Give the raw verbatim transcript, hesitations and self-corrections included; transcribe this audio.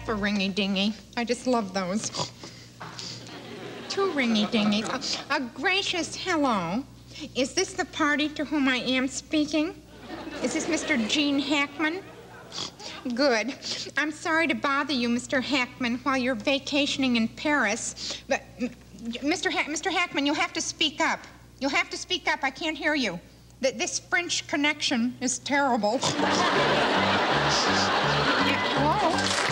half a ringy-dingy. I just love those. Two ringy-dingies. A, a gracious hello. Is this the party to whom I am speaking? Is this Mister Gene Hackman? Good. I'm sorry to bother you, Mister Hackman, while you're vacationing in Paris. But, Mister Ha- Mister Hackman, you'll have to speak up. You'll have to speak up. I can't hear you. Th- this French connection is terrible. Hello?